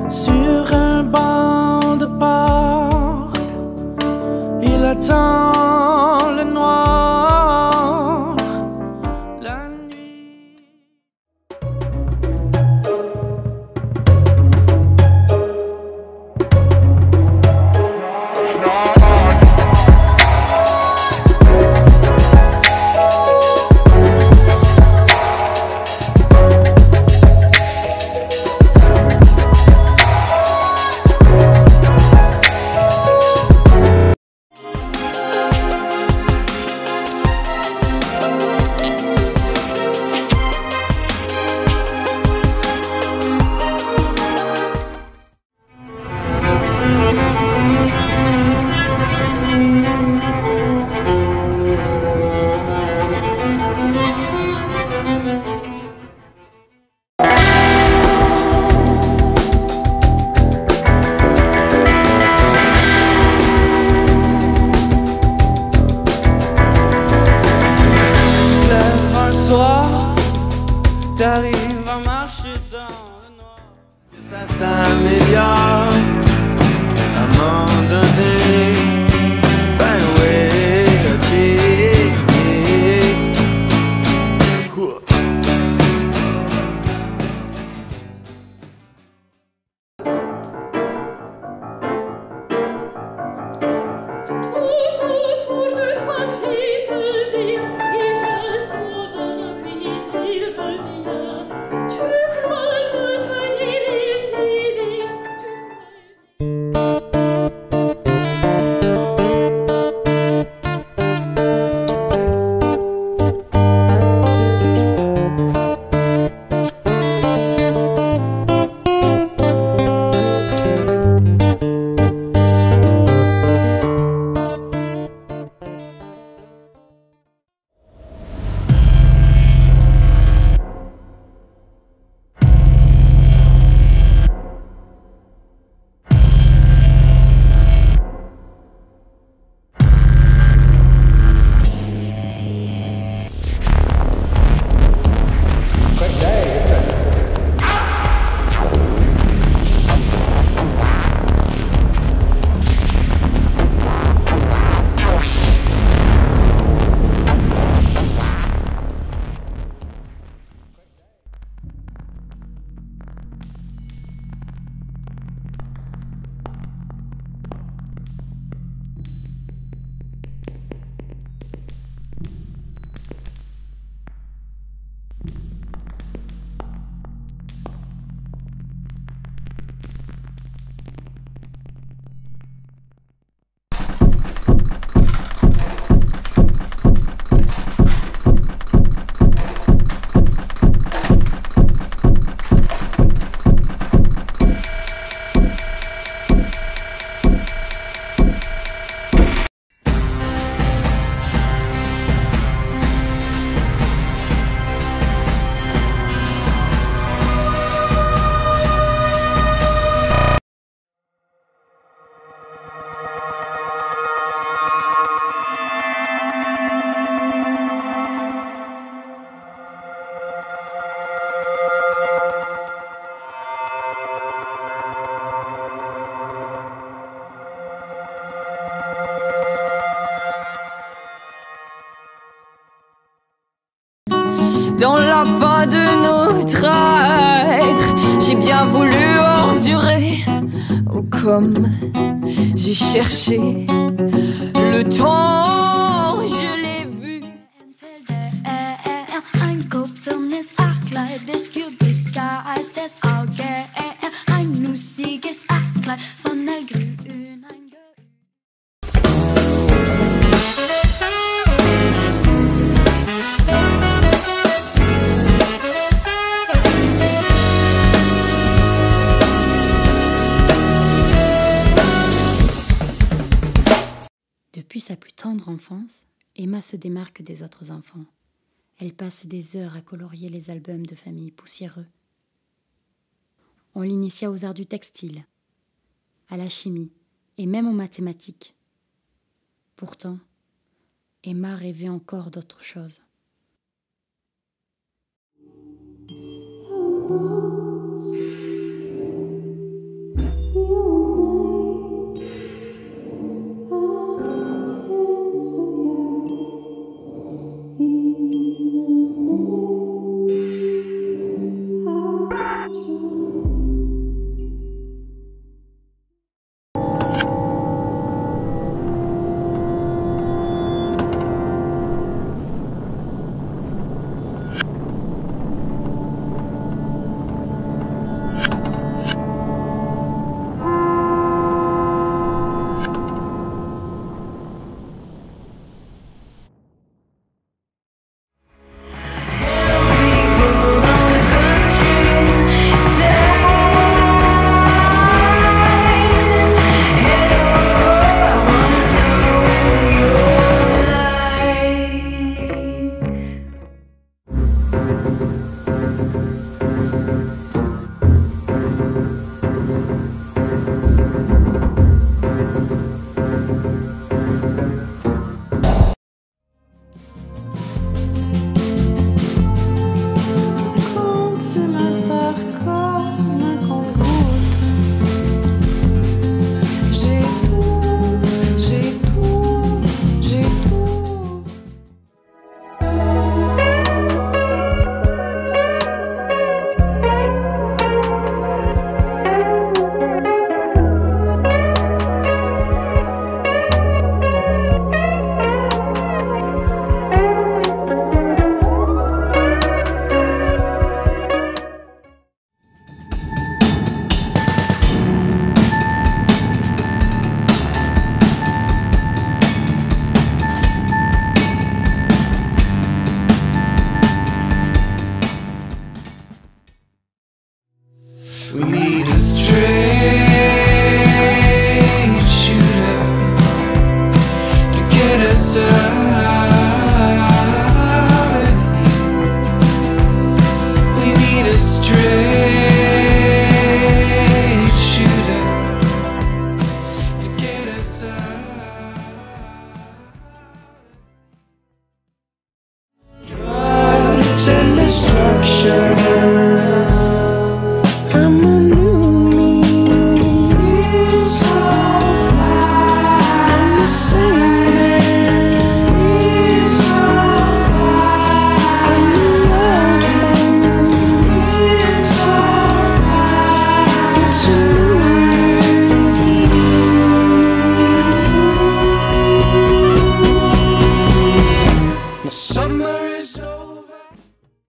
Sur un banc de parc, il attend le noir, la nuit. T'arrives à marcher dans le noir. Est-ce que ça s'améliore à un moment donné? Ben oui, ok, Autour de toi, vite, vite, il va s'en puis il revient. Tu crois le tenir, il t'évite, dans la fin de notre être, j'ai bien voulu endurer. Oh, comme j'ai cherché le temps, je l'ai vu. Ein Kopfhörnis, Achkleid, das Kürbisgeist, das Auge, ein nussiges Achkleid von hellgrün. Depuis sa plus tendre enfance, Emma se démarque des autres enfants. Elle passe des heures à colorier les albums de famille poussiéreux. On l'initia aux arts du textile, à la chimie et même aux mathématiques. Pourtant, Emma rêvait encore d'autre chose. We need a